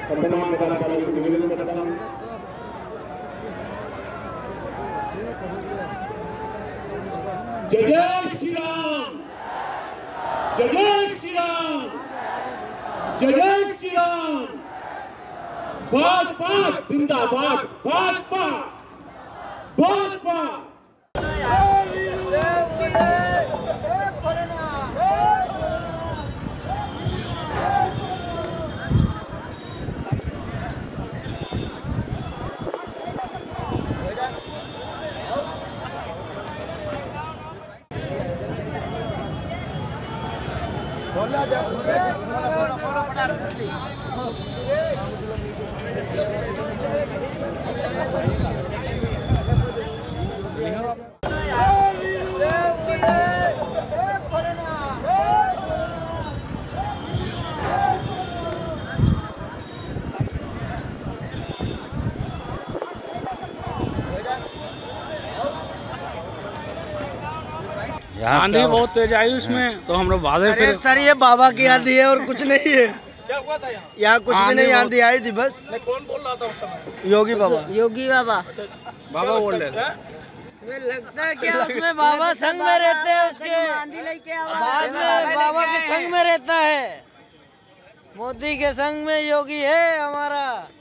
वर्तमान पदाधिकारी को निवेदन करता हूं। जय जय श्री राम, जय जय श्री राम, जय जय श्री राम। भाजपा जिंदाबाद, भाजपा भाजपा। आंधी बहुत तेज आई उसमें, तो हम लोग बाधे फिर। सर ये बाबा की आंधी है और कुछ नहीं है। क्या हुआ था यहाँ कुछ भी नहीं, आंधी आई थी बस। कौन बोल रहा था उस समय? योगी बाबा। योगी बाबा। बाबा बोल रहे थे। उसमें लगता है क्या उसमें बाबा संग में रहते हैं, उसके आंधी लेके बाद में बाबा के संग में रहता है। मोदी के संग में योगी है हमारा।